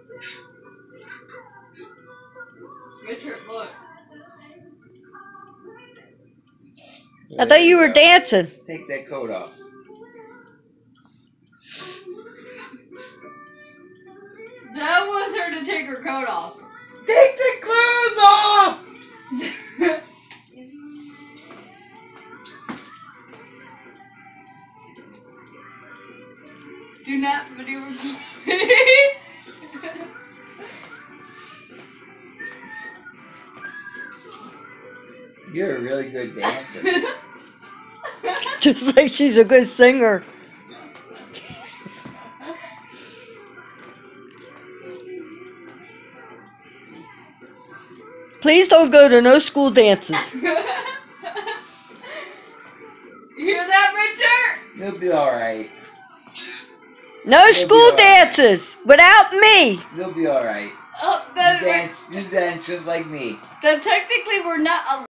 Richard, look. I thought you were dancing. Take that coat off. That was her to take her coat off. Take the clothes off! Do not video record. You're a really good dancer. Just like she's a good singer. Please don't go to no school dances. You hear that, Richard? You'll be alright. No school dances without me. You'll be alright. Oh, You dance just like me. then technically we're not allowed.